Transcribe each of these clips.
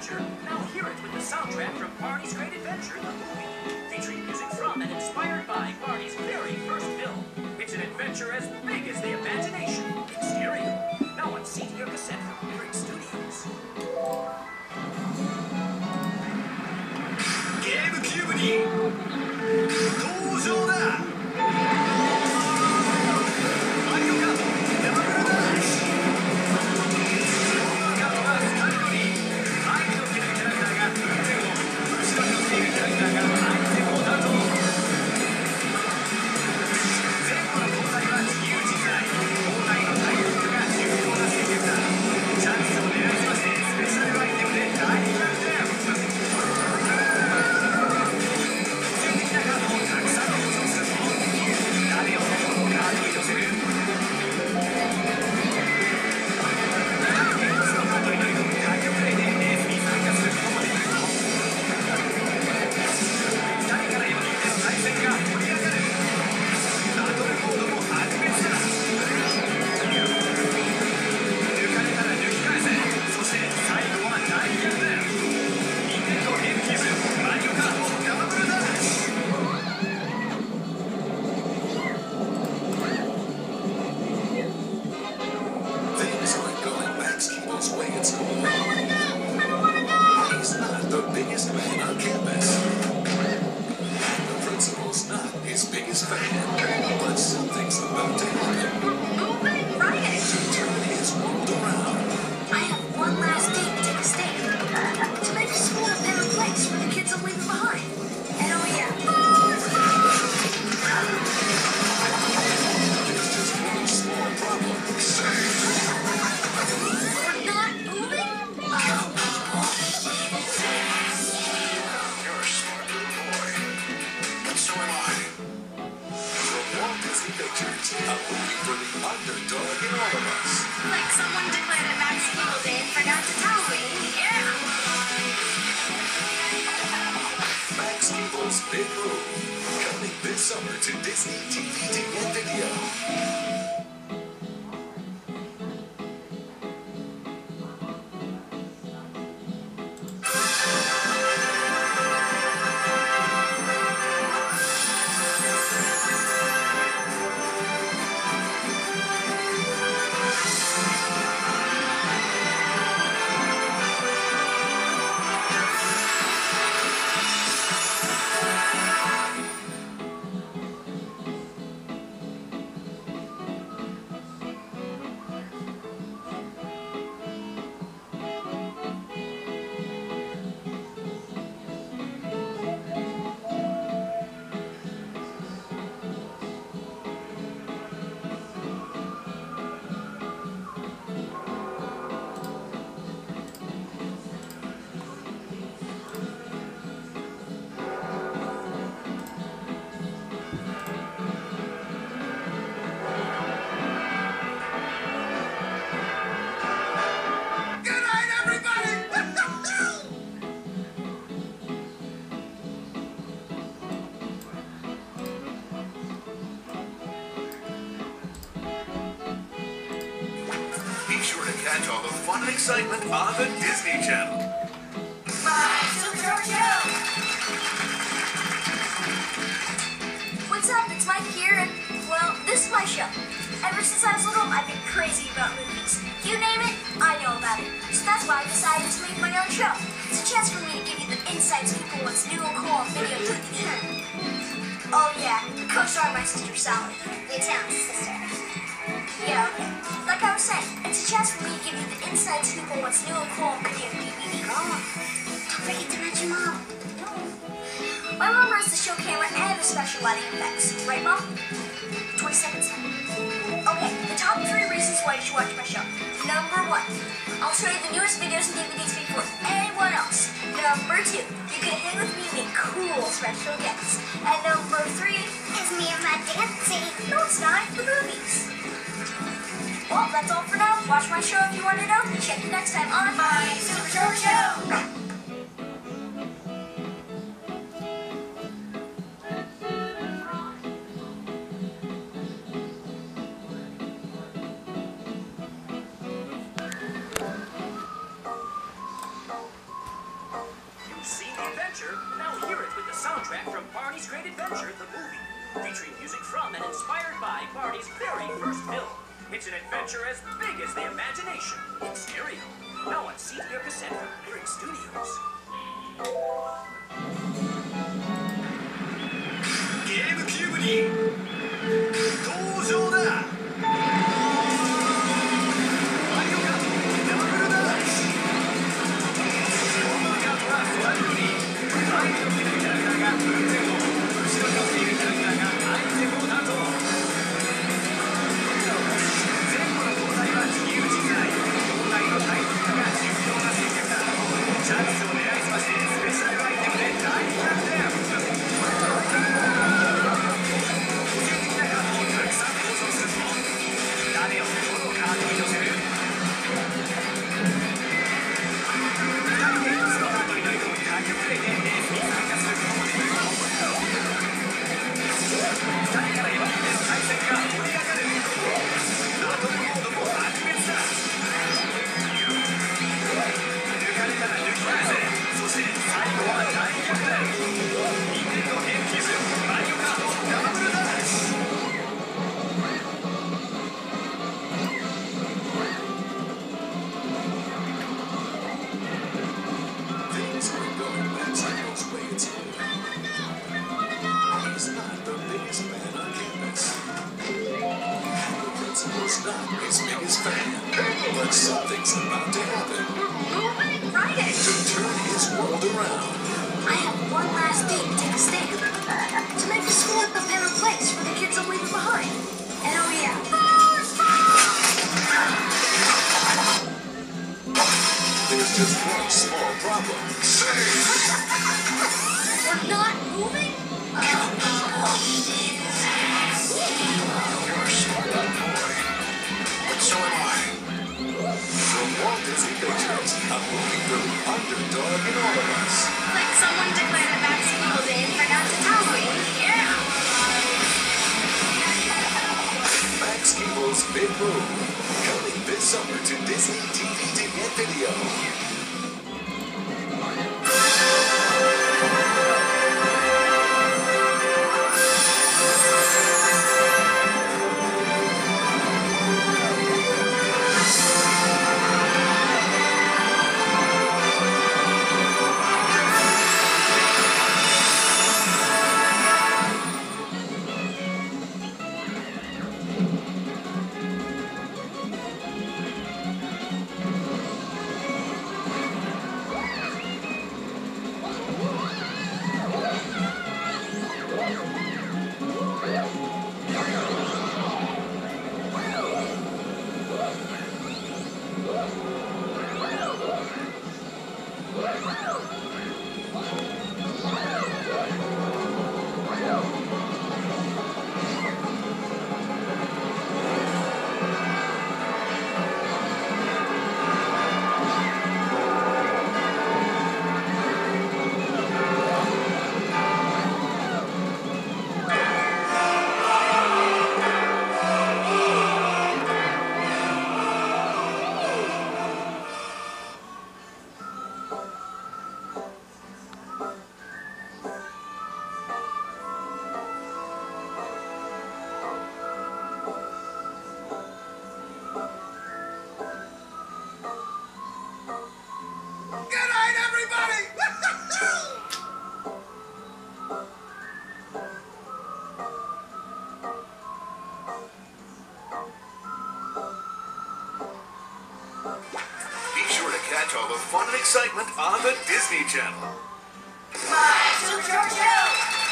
adventure. Now hear it with the soundtrack from Barney's Great Adventure, the movie, featuring music from and inspired by Barney's very first film. It's an adventure as big as the imagination in stereo. Now on CD or cassette from Lyric Studios. ゲームキューブに登場だ。マリオカートダブルダッシュ。マリオカートがスタートに前に乗っているキャラクターが運転を、後ろに乗っているキャラクターが相手を担当。前後の交代は自由自在。交代のタイミングが重要な戦略だ。チャンスを狙いすましてスペシャルアイテムで大逆転。 Catch all the fun and excitement on the Disney Channel. My Super Show! What's up? It's Mike here, and, well, this is my show. Ever since I was little, I've been crazy about movies. You name it, I know about it. So that's why I decided to make my own show. It's a chance for me to give you the insights into what's new and cool on video TV. Oh yeah, co-star my sister Sally, the Italian sister. Yeah, okay. Like I was saying, it's a chance for me to give you the inside scoop on what's new and cool on video DVD. Don't forget to mention Mom. My mom runs the show camera and the special lighting effects. Right, Mom? 20 seconds. Okay, the top 3 reasons why you should watch my show. Number 1, I'll show you the newest videos and DVDs before anyone else. Number 2, you can hang with me and meet cool special guests. And number 3 is me and my dancing. No, it's not. The movies. Well, that's all for now. Watch my show if you want to know. Check you next time on My Super Show! featuring music from and inspired by Barney's very first film. It's an adventure as big as the imagination in stereo. Now on CD or cassette from Lyric Studios. GameCube に登場だ。マリオカートダブルダッシュ。このカートは空より前に乗っているキャラクターが運転を、後ろに乗っているキャラクターがアイテムを担当。前後の交代は自由自在。交代のタイミングが重要な選択だ。チャンスを狙いすましてスペシャルアイテムで大逆転。誰をどのカードに乗せる？2人で1つのカードに乗り込むタッグプレイでレースに参加する。2人から4人での対戦が盛り上がる。バトルモードも白熱だ。抜かれたら抜き返せ。そして最後は大逆転。任天堂ゲームキューブマリオカートダブルダッシュ。 Was not his biggest fan, but something's about to happen Friday! to turn his world around. I have one last thing to take a stand to make the school a better place for the kids I'm leaving behind. And oh yeah, There's just one small problem. we're not moving? You're a smart boy, but so am I. From Walt Disney Pictures, a movie for the underdog in all of us. Like someone declared that Max Evil Day and forgot to tell me. Yeah! Max Keeble's Big Move, coming this summer to Disney DVD and video. Catch all the fun and excitement on the Disney Channel. My Super Show!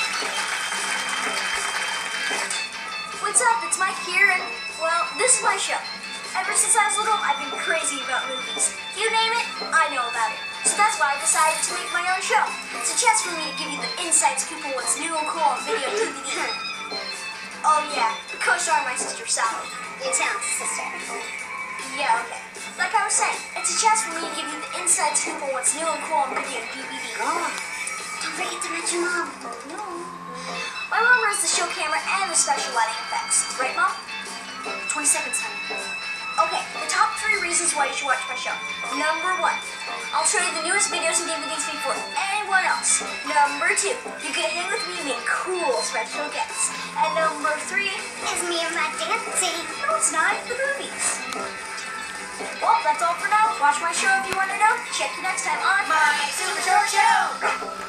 What's up? It's Mike here, and, well, this is my show. Ever since I was little, I've been crazy about movies. You name it, I know about it. So that's why I decided to make my own show. It's a chance for me to give you the inside scoop on what's new and cool on video and DVD. Oh yeah, co-star my sister Sally. You sound sister. Yeah, okay. Like I was saying, it's a chance for me to give you the inside scoop on what's new and cool on video and DVD. Oh, don't forget to mention Mom. No. My mom runs the show camera and the special lighting effects. Right, Mom? 20 seconds, honey. Okay, the top 3 reasons why you should watch my show. Number 1, I'll show you the newest videos and DVDs before anyone else. Number 2, you get to hang with me and meet cool special guests. And number 3 is me and my dancing. No, it's not. The movies. Well, that's all for now. Watch my show if you want to know. Check you next time on My Super Short Show!